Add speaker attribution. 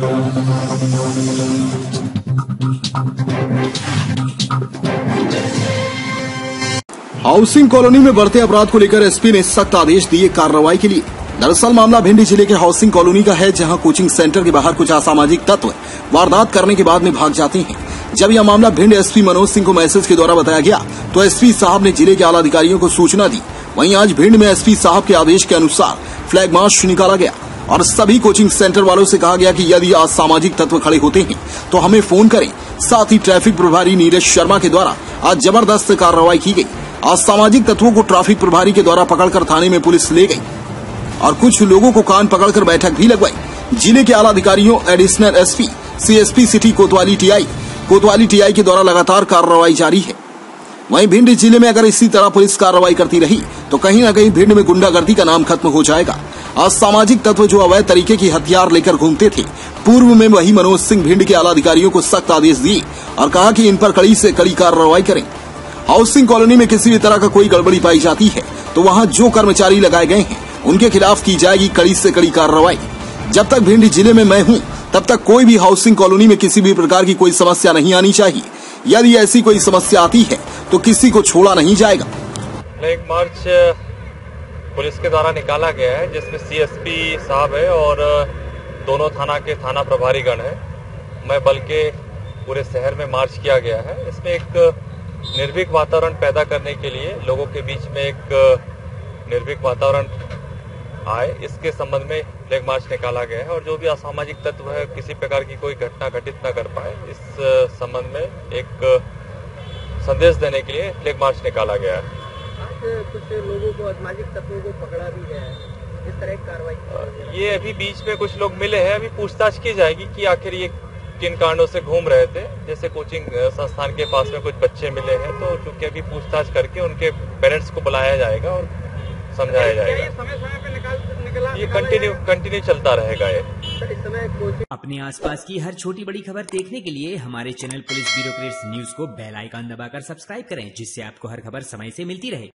Speaker 1: Housing colony में बढ़ते अपराध को लेकर एसपी ने सख्त आदेश दिए कार्रवाई के लिए। दरअसल मामला भिंड जिले के हाउसिंग कॉलोनी का है, जहां कोचिंग सेंटर के बाहर कुछ असामाजिक तत्व वारदात करने के बाद में भाग जाते हैं। जब यह मामला भिंड एसपी मनोज सिंह को मैसेज के द्वारा बताया गया तो एसपी साहब ने जिले के आला अधिकारियों को सूचना दी। वहीं आज भिंड में एसपी साहब के आदेश के अनुसार फ्लैग मार्च निकाला गया और सभी कोचिंग सेंटर वालों से कहा गया कि यदि असामाजिक तत्व खड़े होते हैं तो हमें फोन करें। साथ ही ट्रैफिक प्रभारी नीरज शर्मा के द्वारा आज जबरदस्त कार्रवाई की गई। असामाजिक तत्वों को ट्रैफक प्रभारी के द्वारा पकड़कर थाने में पुलिस ले गई और कुछ लोगों को कान पकड़कर बैठक भी लगवाई। जिले के आला अधिकारियों एडिशनल एसपी, सीएसपी सिटी कोतवाली टीआई के द्वारा लगातार कार्रवाई जारी है। वहीं भिंड जिले में अगर इसी तरह पुलिस कार्रवाई करती रही तो कहीं न कहीं भिंड में गुंडागर्दी का नाम खत्म हो जाएगा। असामाजिक तत्व जो अवैध तरीके की हथियार लेकर घूमते थे, पूर्व में वही मनोज सिंह भिंड के आला अधिकारियों को सख्त आदेश दिए और कहा कि इन पर कड़ी से कड़ी कार्रवाई करें। हाउसिंग कॉलोनी में किसी भी तरह का कोई गड़बड़ी पाई जाती है तो वहां जो कर्मचारी लगाए गए हैं उनके खिलाफ की जाएगी कड़ी से कड़ी कार्रवाई। जब तक भिंड जिले में मैं हूं तब तक कोई भी हाउसिंग कॉलोनी में किसी भी प्रकार की कोई समस्या नहीं आनी चाहिए। यदि ऐसी कोई समस्या आती है तो किसी को छोड़ा नहीं जाएगा।
Speaker 2: फ्लैग मार्च पुलिस के द्वारा निकाला गया है, जिसमें सीएसपी साहब है और दोनों थाना के थाना प्रभारी गण है। मैं बल के पूरे शहर में मार्च किया गया है। इसमें एक निर्भीक वातावरण पैदा करने के लिए लोगों के बीच में एक निर्भीक वातावरण आए, इसके संबंध में फ्लैग मार्च निकाला गया है। और जो भी असामाजिक तत्व है किसी प्रकार की कोई घटना घटित न कर पाए, इस संबंध में एक संदेश देने के लिए फ्लैग मार्च निकाला गया है।
Speaker 3: कुछ लोगों को असामाजिक तत्वों को पकड़ा भी है, इस तरह की कार्रवाई।
Speaker 2: ये अभी बीच में कुछ लोग मिले हैं, अभी पूछताछ की जाएगी कि आखिर ये किन कारणों से घूम रहे थे। जैसे कोचिंग संस्थान के पास में कुछ बच्चे मिले हैं, तो चूंकि अभी पूछताछ करके उनके पेरेंट्स को बुलाया जाएगा और समझाया जाएगा। ये कंटिन्यू चलता रहेगा। ये
Speaker 4: अपने आसपास की हर छोटी बड़ी खबर देखने के लिए हमारे चैनल पुलिस ब्यूरो न्यूज को बेल आइकन दबाकर सब्सक्राइब करें, जिससे आपको हर खबर समय से मिलती रहे।